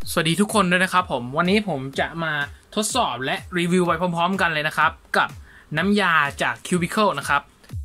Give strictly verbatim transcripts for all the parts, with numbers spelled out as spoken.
สวัสดีทุกคนด้วยนะครับผมวันนี้ผมจะมาทดสอบและรีวิวไปพร้อมๆกันเลยนะครับกับน้ำยาจาก Cubicle นะครับ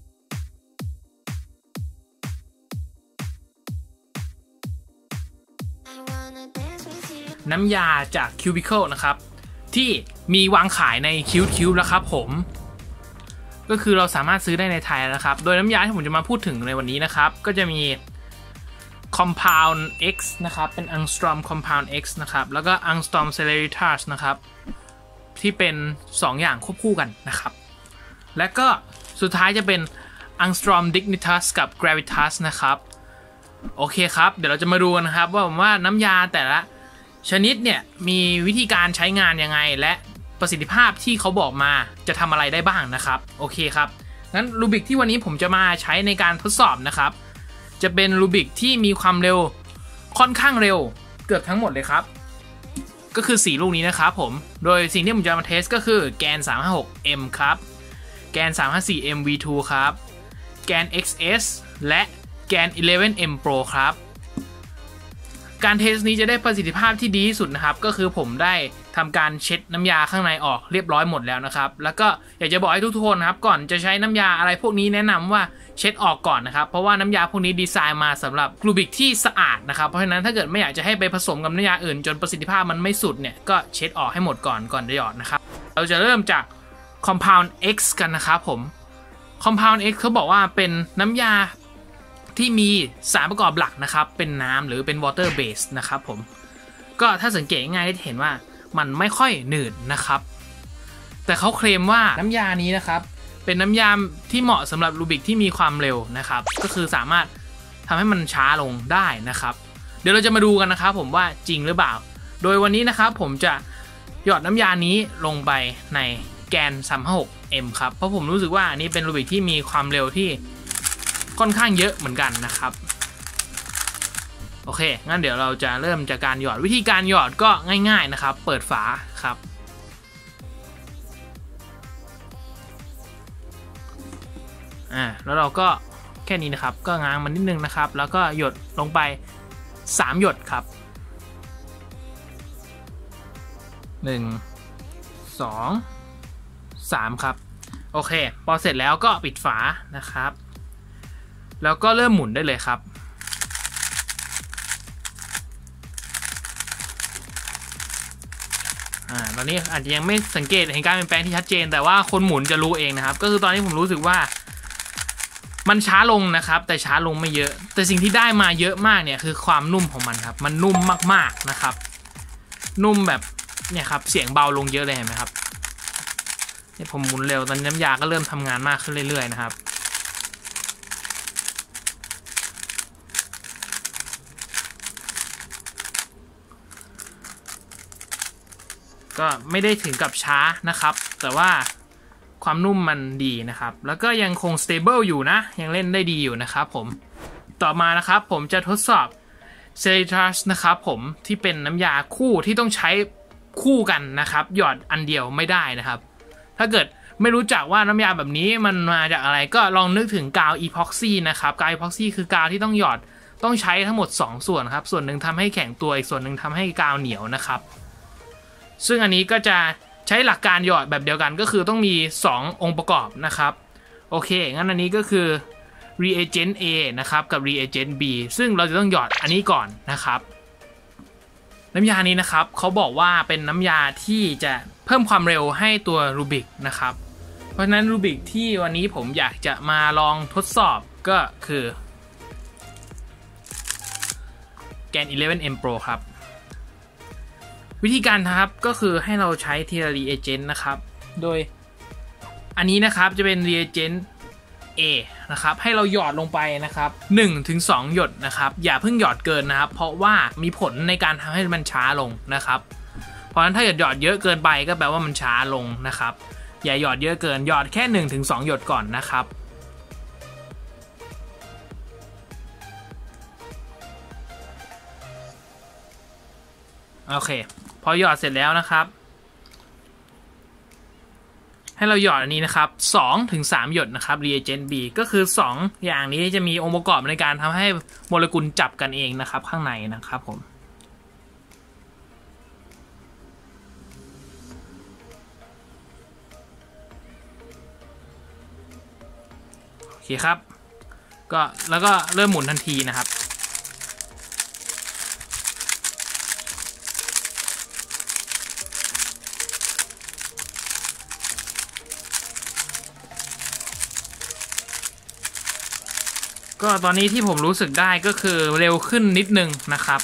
น้ำยาจาก Cubicle นะครับที่มีวางขายใน Qtube แล้วครับผมก็คือเราสามารถซื้อได้ในไทยนะครับโดยน้ำยาที่ผมจะมาพูดถึงในวันนี้นะครับก็จะมี Compound X นะครับเป็น Angstrom Compound X นะครับแล้วก็ Angstrom Celeritas นะครับที่เป็นสองอย่างควบคู่กันนะครับและก็สุดท้ายจะเป็น Angstrom Dignitas กับ Gravitas นะครับโอเคครับเดี๋ยวเราจะมาดูกันนะครับว่าผมว่าน้ำยาแต่ละชนิดเนี่ยมีวิธีการใช้งานยังไงและประสิทธิภาพที่เขาบอกมาจะทำอะไรได้บ้างนะครับโอเคครับงั้นรูบิกที่วันนี้ผมจะมาใช้ในการทดสอบนะครับจะเป็นรูบิกที่มีความเร็วค่อนข้างเร็วเกือบทั้งหมดเลยครับก็คือสี่ลูกนี้นะครับผมโดยสิ่งที่ผมจะมาเทสก็คือแกน สามห้าหกเอ็ม ครับแกน สามห้าสี่เอ็ม วี ทู ครับแกน เอ็กซ์ เอส และแกน สิบเอ็ดเอ็ม Pro ครับการเทสนี้จะได้ประสิทธิภาพที่ดีที่สุดนะครับก็คือผมได้ทำการเช็ดน้ำยาข้างในออกเรียบร้อยหมดแล้วนะครับแล้วก็อยากจะบอกให้ทุกคนนะครับก่อนจะใช้น้ำยาอะไรพวกนี้แนะนำว่าเช็ดออกก่อนนะครับเพราะว่าน้ำยาพวกนี้ดีไซน์มาสำหรับรูบิกที่สะอาดนะครับเพราะฉะนั้นถ้าเกิดไม่อยากจะให้ไปผสมกับน้ำยาอื่นจนประสิทธิภาพมันไม่สุดเนี่ยก็เช็ดออกให้หมดก่อนก่อนจะหยอดนะครับเราจะเริ่มจาก Compound X กันนะครับผม Compound X เขาบอกว่าเป็นน้ำยาที่มีสารประกอบหลักนะครับเป็นน้ำหรือเป็น water base นะครับผมก็ถ้าสังเกตง่ายๆจะเห็นว่ามันไม่ค่อยหนืดนะครับแต่เขาเคลมว่าน้ำยานี้นะครับเป็นน้ำยาที่เหมาะสำหรับรูบิกที่มีความเร็วนะครับก็คือสามารถทำให้มันช้าลงได้นะครับเดี๋ยวเราจะมาดูกันนะครับผมว่าจริงหรือเปล่าโดยวันนี้นะครับผมจะหยอดน้ำยานี้ลงไปในแกน สามห้าหกเอ็ม ครับเพราะผมรู้สึกว่าอันนี้เป็นรูบิกที่มีความเร็วที่ค่อนข้างเยอะเหมือนกันนะครับโอเคงั้นเดี๋ยวเราจะเริ่มจากการหยอดวิธีการหยอดก็ง่ายๆนะครับเปิดฝาครับอ่าแล้วเราก็แค่นี้นะครับก็ง้างมันนิดนึงนะครับแล้วก็หยดลงไปสามหยดครับหนึ่ง สอง สามครับโอเคพอเสร็จแล้วก็ปิดฝานะครับแล้วก็เริ่มหมุนได้เลยครับอ่าตอนนี้อาจจะยังไม่สังเกตเห็นการเปลี่ยนแปลงที่ชัดเจนแต่ว่าคนหมุนจะรู้เองนะครับก็คือตอนนี้ผมรู้สึกว่ามันช้าลงนะครับแต่ช้าลงไม่เยอะแต่สิ่งที่ได้มาเยอะมากเนี่ยคือความนุ่มของมันครับมันนุ่มมากๆนะครับนุ่มแบบเนี่ยครับเสียงเบาลงเยอะเลยเห็นไหมครับเนี่ยผมหมุนเร็วตอนนี้น้ำยาก็เริ่มทำงานมากขึ้นเรื่อยๆนะครับก็ไม่ได้ถึงกับช้านะครับแต่ว่าความนุ่มมันดีนะครับแล้วก็ยังคง stable อยู่นะยังเล่นได้ดีอยู่นะครับผมต่อมานะครับผมจะทดสอบ Celeritas นะครับผมที่เป็นน้ำยาคู่ที่ต้องใช้คู่กันนะครับหยอดอันเดียวไม่ได้นะครับถ้าเกิดไม่รู้จักว่าน้ำยาแบบนี้มันมาจากอะไรก็ลองนึกถึงกาวอีพ็อกซี่นะครับกาวอีพ็อกซี่คือกาวที่ต้องหยอดต้องใช้ทั้งหมดสองส่วนครับส่วนหนึ่งทำให้แข็งตัวอีกส่วนหนึ่งทำให้กาวเหนียวนะครับซึ่งอันนี้ก็จะใช้หลักการหยอดแบบเดียวกันก็คือต้องมีสององค์ประกอบนะครับโอเคงั้นอันนี้ก็คือ reagent A นะครับกับ reagent B ซึ่งเราจะต้องหยอดอันนี้ก่อนนะครับน้ำยานี้นะครับเขาบอกว่าเป็นน้ำยาที่จะเพิ่มความเร็วให้ตัวรูบิกนะครับเพราะฉะนั้นรูบิกที่วันนี้ผมอยากจะมาลองทดสอบก็คือแกน สิบเอ็ดเอ็ม Pro ครับวิธีการนะครับก็คือให้เราใช้ทีละ reagent นะครับโดยอันนี้นะครับจะเป็น reagent A นะครับให้เราหยอดลงไปนะครับ หนึ่งถึงสอง หยดนะครับอย่าเพิ่งหยอดเกินนะครับเพราะว่ามีผลในการทำให้มันช้าลงนะครับเพราะฉะนั้นถ้าหยอดหยอดเยอะเกินไปก็แปลว่ามันช้าลงนะครับอย่าหยอดเยอะเกินหยอดแค่ หนึ่งถึงสอง หยดก่อนนะครับโอเคพอหยอดเสร็จแล้วนะครับให้เราหยอดอันนี้นะครับ สองถึงสาม หยดนะครับ reagent B ก็คือสองอย่างนี้จะมีองค์ประกอบในการทำให้โมเลกุลจับกันเองนะครับข้างในนะครับผมครับก็แล้วก็เริ่มหมุนทันทีนะครับก็ตอนนี้ที่ผมรู้สึกได้ก็คือเร็วขึ้นนิดนึงนะครับ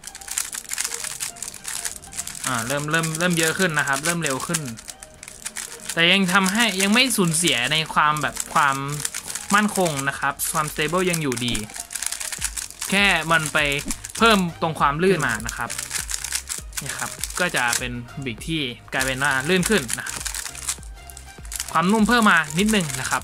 อ่าเริ่มเริ่มเริ่มเยอะขึ้นนะครับเริ่มเร็วขึ้นแต่ยังทำให้ยังไม่สูญเสียในความแบบความมั่นคงนะครับความ stable ยังอยู่ดีแค่มันไปเพิ่มตรงความลื่นมานะครับนี่ครับก็จะเป็นบิกที่กลายเป็นว่าลื่นขึ้นนะครับความนุ่มเพิ่มมานิดนึงนะครับ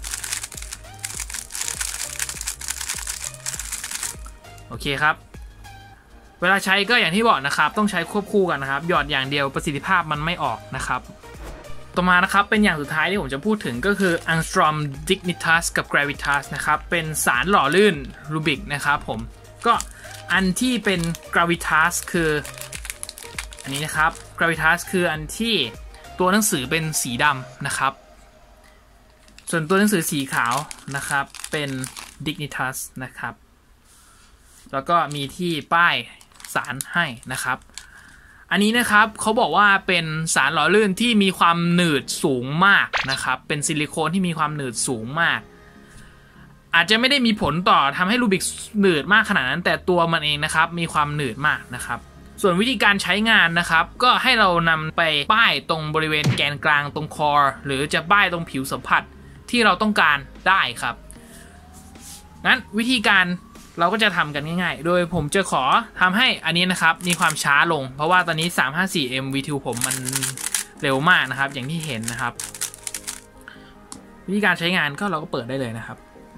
โอเคครับเวลาใช้ก็อย่างที่บอกนะครับต้องใช้ควบคู่กันนะครับหยอดอย่างเดียวประสิทธิภาพมันไม่ออกนะครับต่อมานะครับเป็นอย่างสุดท้ายที่ผมจะพูดถึงก็คือ Angstrom Dignitas กับ Gravitas นะครับเป็นสารหล่อลื่นรูบิกนะครับผมก็อันที่เป็น Gravitas คืออันนี้นะครับ Gravitas คืออันที่ตัวหนังสือเป็นสีดำนะครับส่วนตัวหนังสือสีขาวนะครับเป็น Dignitas นะครับแล้วก็มีที่ป้ายสารให้นะครับอันนี้นะครับเขาบอกว่าเป็นสารหล่อลื่นที่มีความหนืดสูงมากนะครับเป็นซิลิโคนที่มีความหนืดสูงมากอาจจะไม่ได้มีผลต่อทำให้รูบิกหนืดมากขนาดนั้นแต่ตัวมันเองนะครับมีความหนืดมากนะครับส่วนวิธีการใช้งานนะครับก็ให้เรานำไปป้ายตรงบริเวณแกนกลางตรงคอหรือจะป้ายตรงผิวสัมผัสที่เราต้องการได้ครับงั้นวิธีการเราก็จะทำกันง่ายๆโดยผมจะขอทำให้อันนี้นะครับมีความช้าลงเพราะว่าตอนนี้ สามห้าสี่ เอ็ม วี ทู ผมมันเร็วมากนะครับอย่างที่เห็นนะครับวิธีการใช้งานก็เราก็เปิดได้เลยนะครับ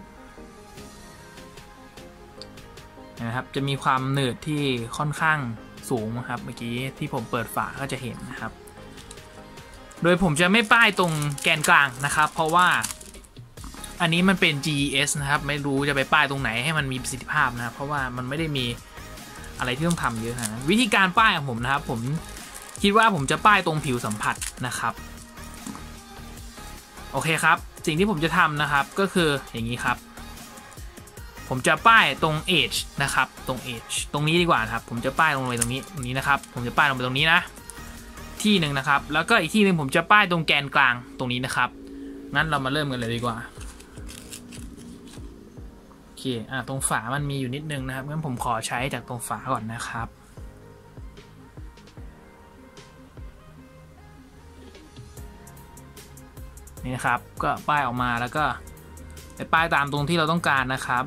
นะครับจะมีความหนืดที่ค่อนข้างสูงนะครับเมื่อกี้ที่ผมเปิดฝาก็จะเห็นนะครับโดยผมจะไม่ป้ายตรงแกนกลางนะครับเพราะว่าอันนี้มันเป็น จี อี เอส นะครับไม่รู้จะไปป้ายตรงไหนให้มันมีประสิทธิภาพนะครับเพราะว่ามันไม่ได้มีอะไรที่ต้องทำเยอะนะวิธีการป้ายของผมนะครับผมคิดว่าผมจะป้ายตรงผิวสัมผัสนะครับโอเคครับสิ่งที่ผมจะทำนะครับก็คืออย่างนี้ครับผมจะป้ายตรง edge นะครับตรง edge ตรงนี้ดีกว่าครับผมจะป้ายลงไปตรงนี้ตรงนี้นะครับผมจะป้ายลงไปตรงนี้นะที่หนึ่งนะครับแล้วก็อีกที่หนึ่งผมจะป้ายตรงแกนกลางตรงนี้นะครับงั้นเรามาเริ่มกันเลยดีกว่าโอเคอ่ะตรงฝามันมีอยู่นิดนึงนะครับงั้นผมขอใช้จากตรงฝาก่อนนะครับนี่นะครับก็ป้ายออกมาแล้วก็ไปป้ายตามตรงที่เราต้องการนะครับ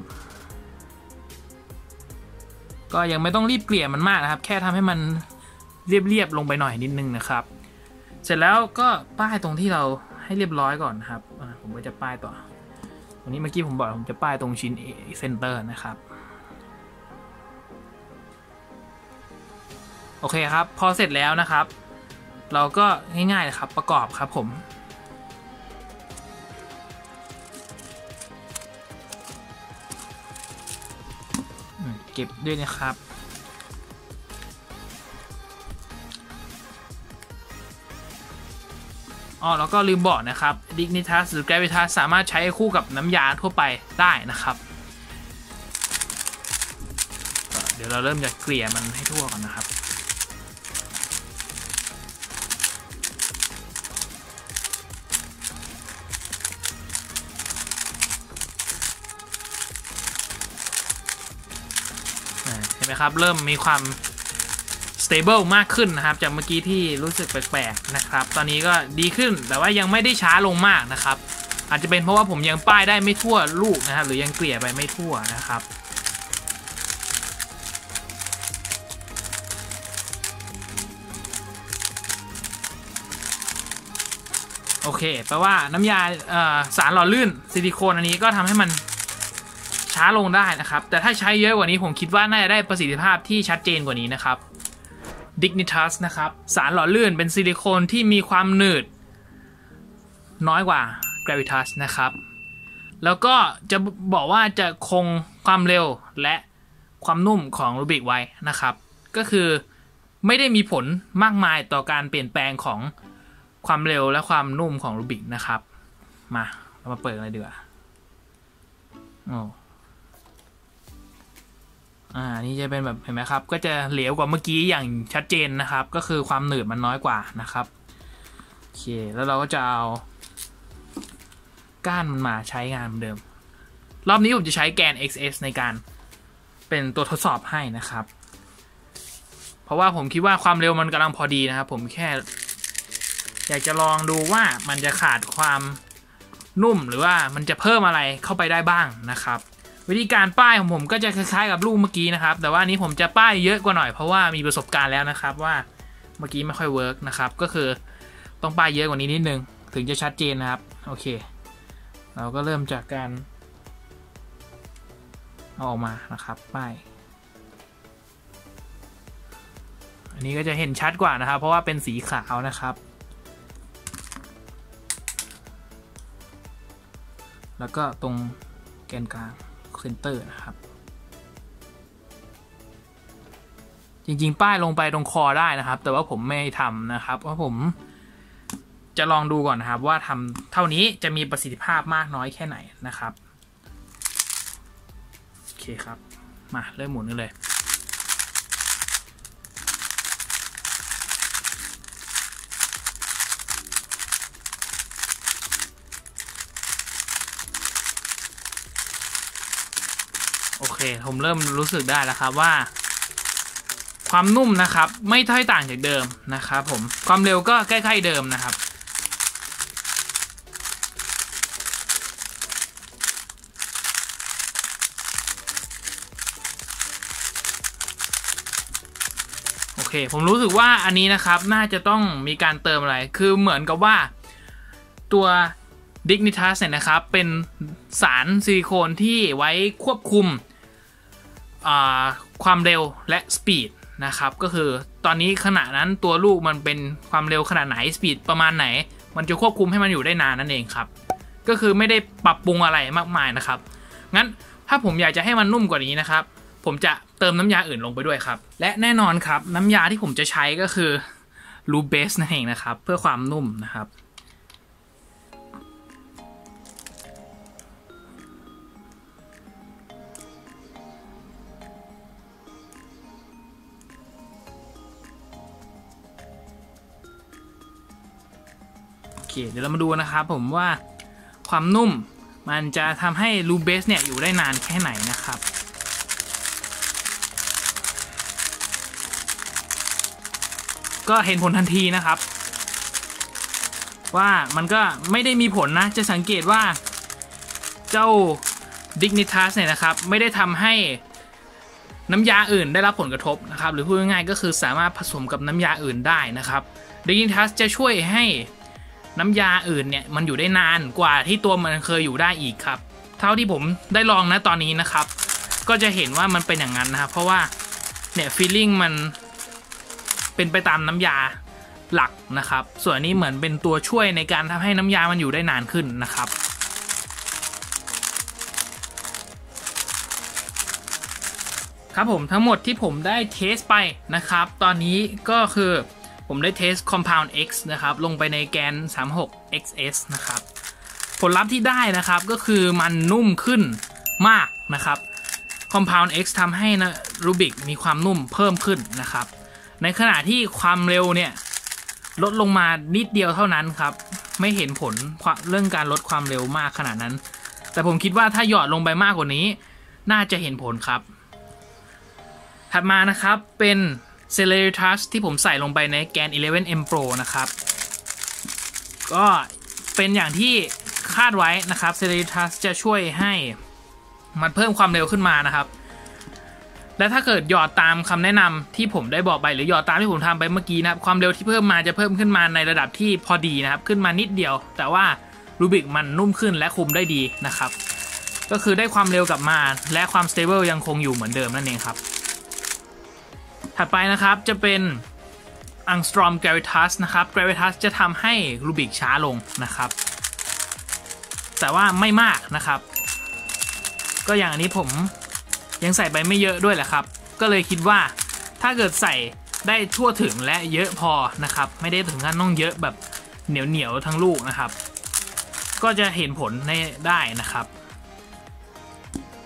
ก็ยังไม่ต้องรีบเกลี่ยมันมากนะครับแค่ทำให้มันเรียบๆลงไปหน่อยนิดนึงนะครับเสร็จแล้วก็ป้ายตรงที่เราให้เรียบร้อยก่อนนะครับผมก็จะป้ายต่อตรงนี้เมื่อกี้ผมบอกผมจะป้ายตรงชิ้นเซนเตอร์นะครับโอเคครับพอเสร็จแล้วนะครับเราก็ง่ายๆเลยครับประกอบครับผมเก็บด้วยนะครับอ๋อแล้วก็ลืมบอกนะครับ Dignitas หรือ Gravitas สามารถใช้คู่กับน้ำยาทั่วไปได้นะครับเดี๋ยวเราเริ่มจากเกลี่ยมันให้ทั่วก่อนนะครับเห็นไหมครับเริ่มมีความ stable มากขึ้นนะครับจากเมื่อกี้ที่รู้สึกแปลกๆนะครับตอนนี้ก็ดีขึ้นแต่ว่ายังไม่ได้ช้าลงมากนะครับอาจจะเป็นเพราะว่าผมยังป้ายได้ไม่ทั่วลูกนะครับหรือยังเกลี่ยไปไม่ทั่วนะครับโอเคแปลว่าน้ำยาสารหล่อลื่นซิลิโคนอันนี้ก็ทำให้มันช้าลงได้นะครับแต่ถ้าใช้เยอะกว่านี้ผมคิดว่าน่าจะได้ประสิทธิภาพที่ชัดเจนกว่านี้นะครับ Dignitas นะครับสารหล่อลื่นเป็นซิลิโคนที่มีความหนืดน้อยกว่า Gravitas นะครับแล้วก็จะบอกว่าจะคงความเร็วและความนุ่มของรูบิกไว้นะครับก็คือไม่ได้มีผลมากมายต่อการเปลี่ยนแปลงของความเร็วและความนุ่มของรูบิกนะครับมาเรามาเปิดกันเลยดีกว่าอ๋ออ่านี่จะเป็นแบบเห็นไหมครับก็จะเหลวกว่าเมื่อกี้อย่างชัดเจนนะครับก็คือความหนืดมันน้อยกว่านะครับโอเคแล้วเราก็จะเอาก้านมันมาใช้งานเหมือนเดิมรอบนี้ผมจะใช้แกน เอ็กซ์ เอส ในการเป็นตัวทดสอบให้นะครับเพราะว่าผมคิดว่าความเร็วมันกำลังพอดีนะครับผมแค่อยากจะลองดูว่ามันจะขาดความนุ่มหรือว่ามันจะเพิ่มอะไรเข้าไปได้บ้างนะครับวิธีการป้ายของผมก็จะคล้ายๆกับลูกเมื่อกี้นะครับแต่ว่านี้ผมจะป้ายเยอะกว่าหน่อยเพราะว่ามีประสบการณ์แล้วนะครับว่าเมื่อกี้ไม่ค่อยเวิร์กนะครับก็คือต้องป้ายเยอะกว่านี้นิดนึงถึงจะชัดเจนนะครับโอเคเราก็เริ่มจากการเอาออกมานะครับป้ายอันนี้ก็จะเห็นชัดกว่านะครับเพราะว่าเป็นสีขาวนะครับแล้วก็ตรงแกนกลางเซนเตอร์นะครับจริงๆป้ายลงไปตรงคอได้นะครับแต่ว่าผมไม่ทำนะครับเพราะผมจะลองดูก่อนนะครับว่าทำเท่านี้จะมีประสิทธิภาพมากน้อยแค่ไหนนะครับโอเคครับมาเริ่มหมุนกันเลยโอเคผมเริ่มรู้สึกได้แล้วครับว่าความนุ่มนะครับไม่ค่อยต่างจากเดิมนะครับผมความเร็วก็ใกล้ๆเดิมนะครับโอเคผมรู้สึกว่าอันนี้นะครับน่าจะต้องมีการเติมอะไรคือเหมือนกับว่าตัว Dignitas เนี่ยนะครับเป็นสารซิลิโคนที่ไว้ควบคุมความเร็วและสปีดนะครับก็คือตอนนี้ขณะนั้นตัวลูกมันเป็นความเร็วขนาดไหนสปีดประมาณไหนมันจะควบคุมให้มันอยู่ได้นานนั่นเองครับก็คือไม่ได้ปรับปรุงอะไรมากมายนะครับงั้นถ้าผมอยากจะให้มันนุ่มกว่านี้นะครับผมจะเติมน้ำยาอื่นลงไปด้วยครับและแน่นอนครับน้ำยาที่ผมจะใช้ก็คือลูเบสนั่นเองนะครับเพื่อความนุ่มนะครับโอเคเดี๋ยวเรามาดูนะครับผมว่าความนุ่มมันจะทำให้ลูเบสเนี่ยอยู่ได้นานแค่ไหนนะครับก็เห็นผลทันทีนะครับว่ามันก็ไม่ได้มีผลนะจะสังเกตว่าเจ้า Dignitas เนี่ยนะครับไม่ได้ทำให้น้ำยาอื่นได้รับผลกระทบนะครับหรือพูดง่ายๆก็คือสามารถผสมกับน้ำยาอื่นได้นะครับ Dignitas จะช่วยให้น้ำยาอื่นเนี่ยมันอยู่ได้นานกว่าที่ตัวมันเคยอยู่ได้อีกครับเท่าที่ผมได้ลองนะตอนนี้นะครับก็จะเห็นว่ามันเป็นอย่างนั้นนะครับเพราะว่าเนี่ยฟีลลิ่งมันเป็นไปตามน้ำยาหลักนะครับส่วนนี้เหมือนเป็นตัวช่วยในการทำให้น้ำยามันอยู่ได้นานขึ้นนะครับครับผมทั้งหมดที่ผมได้เทสไปนะครับตอนนี้ก็คือผมได้เทส Compound X นะครับลงไปในแกน สามสิบหก เอ็กซ์ เอส นะครับผลลัพธ์ที่ได้นะครับก็คือมันนุ่มขึ้นมากนะครับ Compound X ทำให้นะ Rubik มีความนุ่มเพิ่มขึ้นนะครับในขณะที่ความเร็วเนี่ยลดลงมานิดเดียวเท่านั้นครับไม่เห็นผลเรื่องการลดความเร็วมากขนาดนั้นแต่ผมคิดว่าถ้าหยอดลงไปมากกว่านี้น่าจะเห็นผลครับถัดมานะครับเป็น Celeritas ที่ผมใส่ลงไปในแกน สิบเอ็ด เอ็ม Pro นะครับก็เป็นอย่างที่คาดไว้นะครับ Celeritas จะช่วยให้มันเพิ่มความเร็วขึ้นมานะครับและถ้าเกิดหยอดตามคำแนะนำที่ผมได้บอกไปหรือหยอดตามที่ผมทำไปเมื่อกี้นะครับความเร็วที่เพิ่มมาจะเพิ่มขึ้นมาในระดับที่พอดีนะครับขึ้นมานิดเดียวแต่ว่ารูบิกมันนุ่มขึ้นและคุมได้ดีนะครับก็คือได้ความเร็วกลับมาและความ stable ยังคงอยู่เหมือนเดิมนั่นเองครับถัดไปนะครับจะเป็น Angstrom Gravitas นะครับ Gravitas จะทำให้รูบิกช้าลงนะครับแต่ว่าไม่มากนะครับก็อย่างอันนี้ผมยังใส่ไปไม่เยอะด้วยแหละครับก็เลยคิดว่าถ้าเกิดใส่ได้ทั่วถึงและเยอะพอนะครับไม่ได้ถึงขั้นต้องเยอะแบบเหนียวเหนียวทั้งลูกนะครับก็จะเห็นผลในได้นะครับ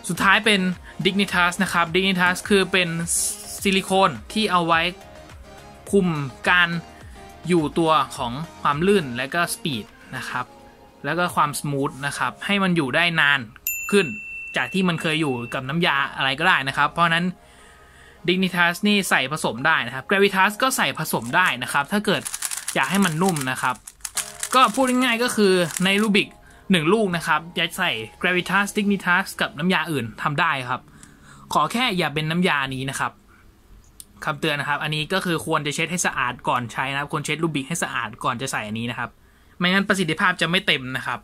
สุดท้ายเป็น Dignitas นะครับ Dignitas คือเป็นซิลิโคนที่เอาไว้คุมการอยู่ตัวของความลื่นและก็สปีดนะครับแล้วก็ความสมูทนะครับให้มันอยู่ได้นานขึ้นจากที่มันเคยอยู่กับน้ำยาอะไรก็ได้นะครับเพราะนั้น Dignitas นี่ใส่ผสมได้นะครับ Gravitas ก็ใส่ผสมได้นะครับถ้าเกิดอยากให้มันนุ่มนะครับก็พูดง่ายๆก็คือในรูบิกหนึ่งลูกนะครับอยากใส่ Gravitas Dignitas กับน้ำยาอื่นทำได้ครับขอแค่อย่าเป็นน้ำยานี้นะครับคำเตือนนะครับอันนี้ก็คือควรจะเช็ดให้สะอาดก่อนใช้นะครับควรเช็ดรูบิกให้สะอาดก่อนจะใส่อันนี้นะครับไม่งั้นประสิทธิภาพจะไม่เต็มนะครับ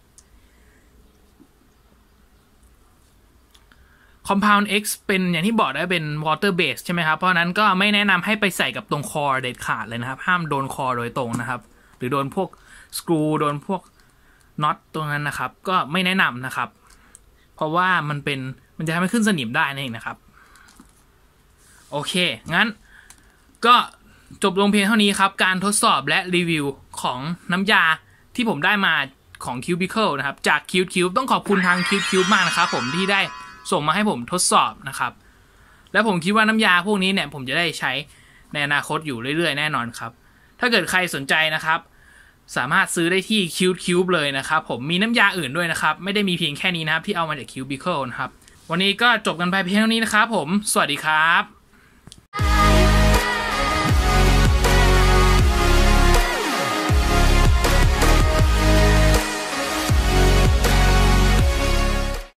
Compound X เป็นอย่างที่บอกได้เป็น water base ใช่ไหมครับเพราะนั้นก็ไม่แนะนำให้ไปใส่กับตรงคอเด็ดขาดเลยนะครับห้ามโดนคอโดยตรงนะครับหรือโดนพวกสกรูโดนพวกน็อตตรงนั้นนะครับก็ไม่แนะนำนะครับเพราะว่ามันเป็นมันจะทำให้ขึ้นสนิมได้นั่นเองนะครับโอเคงั้นก็จบลงเพียงเท่านี้ครับการทดสอบและรีวิวของน้ำยาที่ผมได้มาของ Cubicle นะครับจาก CubeCube ต้องขอบคุณทาง CubeCube มากนะครับผมที่ได้ส่งมาให้ผมทดสอบนะครับและผมคิดว่าน้ำยาพวกนี้เนี่ยผมจะได้ใช้ในอนาคตอยู่เรื่อยๆแน่นอนครับถ้าเกิดใครสนใจนะครับสามารถซื้อได้ที่ CubeCube เลยนะครับผมมีน้ำยาอื่นด้วยนะครับไม่ได้มีเพียงแค่นี้นะครับที่เอามาจาก Cubicle นะครับวันนี้ก็จบกันไปเพียงเท่านี้นะครับผมสวัสดีครับ